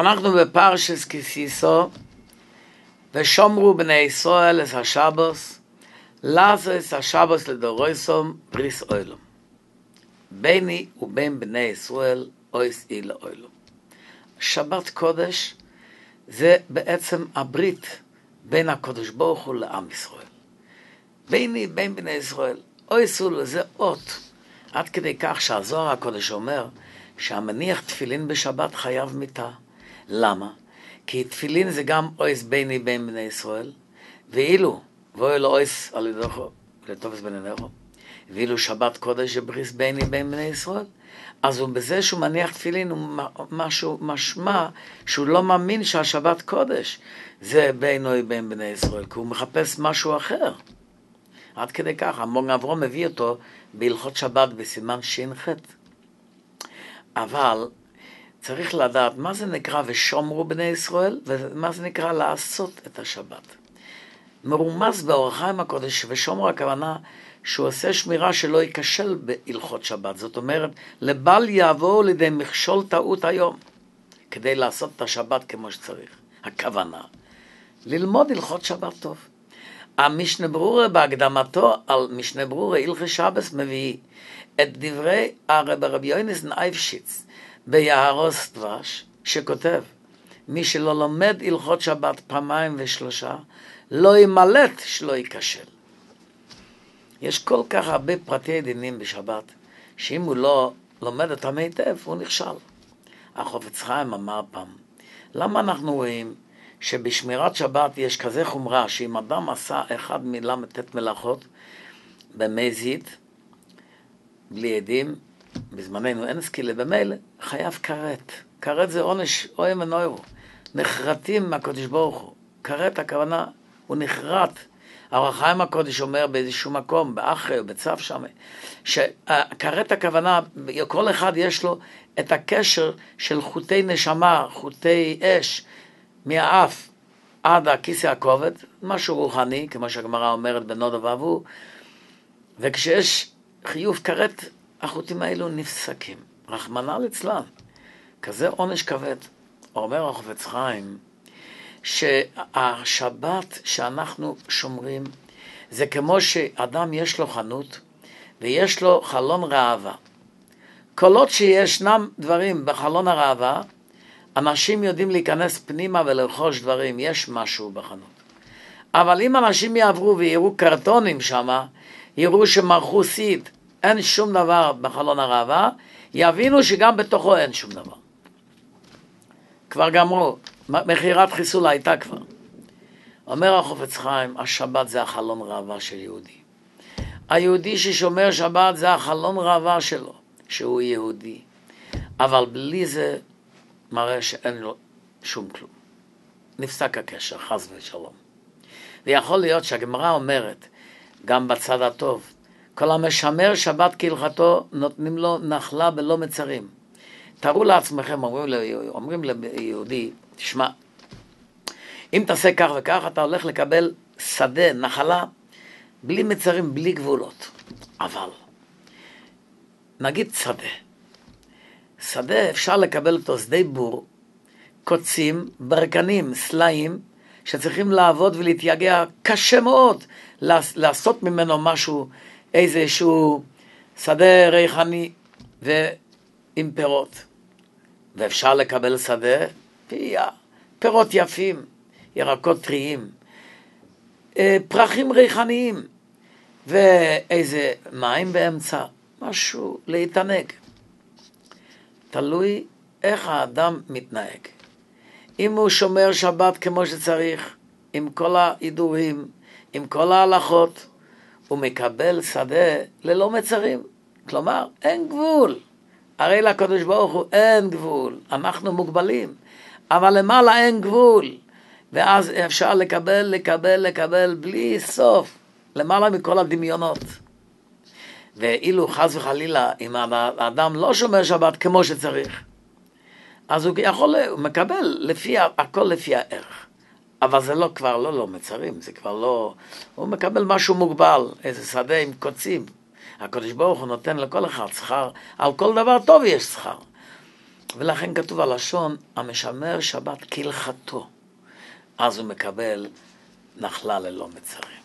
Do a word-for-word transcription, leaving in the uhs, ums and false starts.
אנחנו בפרשס כסיסו, ושומרו בני ישראל את השבוס, לעשות את השבוס לדורסום בריס אוילום. ביני ובין בני ישראל אויס אי לאוילום. שבת קודש זה בעצם הברית בין הקודש ברוך הוא לעם ישראל. ביני בין בני ישראל אויס אולו זה אות. עד כדי כך שהזוהר הקודש אומר שהמניח תפילין בשבת חייב מיתה. למה? כי תפילין זה גם אויס ביני בין בני ישראל, ואילו ואוי לו אויס על ידךו לטובס בן עיניך, ואילו שבת קודש זה בריס ביני בין בני ישראל, אז הוא בזה שהוא מניח תפילין הוא משהו משמע שהוא לא מאמין שהשבת קודש זה בינו בין בני ישראל, כי הוא מחפש משהו אחר. עד כדי כך המון אברהם מביא אותו בהלכות שבת בסימן ש"ח. אבל צריך לדעת מה זה נקרא ושומרו בני ישראל, ומה זה נקרא לעשות את השבת. מרומז באור החיים הקודש, ושומרו הכוונה שהוא עושה שמירה שלא ייכשל בהלכות שבת. זאת אומרת, לבל יעבור לידי מכשול טעות היום, כדי לעשות את השבת כמו שצריך. הכוונה, ללמוד הלכות שבת טוב. המשנה ברורה בהקדמתו על משנה ברורה הלכי שבס מביא את דברי הרב רבי יוינס אייבשיץ ביערוס דבש, שכותב, מי שלא לומד הלכות שבת פעמיים ושלושה, לא ימלט שלא ייכשל. יש כל כך הרבה פרטי דינים בשבת, שאם הוא לא לומד אותם היטב, הוא נכשל. החפץ חיים אמר פעם, למה אנחנו רואים שבשמירת שבת יש כזה חומרה, שאם אדם עשה אחד מל"ט מלאכות במזיד, בלי עדים, בזמננו אין סקילה במילא, חייב כרת. כרת זה עונש אוהם ונוירו. נחרטים מהקודש ברוך הוא. כרת הכוונה, הוא נחרט. האור החיים הקודש אומר באיזשהו מקום, באחרי או בצו שם, שכרת הכוונה, כל אחד יש לו את הקשר של חוטי נשמה, חוטי אש, מהאף עד הכיסא הכובד, משהו רוחני, כמו שהגמרא אומרת בנודו ואבו, וכשיש חיוב כרת, החוטים האלו נפסקים. רחמנא ליצלן. כזה עונש כבד. אומר החפץ חיים, שהשבת שאנחנו שומרים, זה כמו שאדם יש לו חנות, ויש לו חלון ראווה. כל עוד שישנם דברים בחלון הראווה, אנשים יודעים להיכנס פנימה ולרכוש דברים, יש משהו בחנות. אבל אם אנשים יעברו ויראו קרטונים שם, יראו שמרחו סיד, אין שום דבר בחלון הראווה, יבינו שגם בתוכו אין שום דבר. כבר גמרו, מחירת חיסול הייתה כבר. אומר החפץ חיים, השבת זה החלון ראווה של יהודי. היהודי ששומר שבת זה החלון ראווה שלו, שהוא יהודי. אבל בלי זה מראה שאין לו שום כלום. נפסק הקשר, חס ושלום. ויכול להיות שהגמרא אומרת, גם בצד הטוב, כל המשמר שבת כהלכתו נותנים לו נחלה בלא מצרים. תראו לעצמכם, אומרים, אומרים ליהודי, תשמע, אם תעשה כך וכך, אתה הולך לקבל שדה, נחלה, בלי מצרים, בלי גבולות. אבל, נגיד שדה. שדה אפשר לקבל אותו שדה בור, קוצים, ברקנים, סלעים, שצריכים לעבוד ולהתייגע קשה מאוד, לעשות ממנו משהו, איזשהו שדה ריחני ועם פירות. ואפשר לקבל שדה, פירות יפים, ירקות טריים, פרחים ריחניים, ואיזה מים באמצע, משהו להתענג. תלוי איך האדם מתנהג. אם הוא שומר שבת כמו שצריך, עם כל ההידורים, עם כל ההלכות, הוא מקבל שדה ללא מצרים. כלומר, אין גבול. הרי לקדוש ברוך הוא אין גבול. אנחנו מוגבלים. אבל למעלה אין גבול. ואז אפשר לקבל, לקבל, לקבל בלי סוף. למעלה מכל הדמיונות. ואילו חס וחלילה, אם האדם לא שומר שבת כמו שצריך, אז הוא יכול, הוא מקבל לפי, הכל לפי הערך. אבל זה לא כבר לא לא מצרים, זה כבר לא, הוא מקבל משהו מוגבל, איזה שדה עם קוצים. הקדוש ברוך הוא נותן לכל אחד שכר, על כל דבר טוב יש שכר. ולכן כתוב הלשון, המשמר שבת כהלכתו, אז הוא מקבל נחלה ללא מצרים.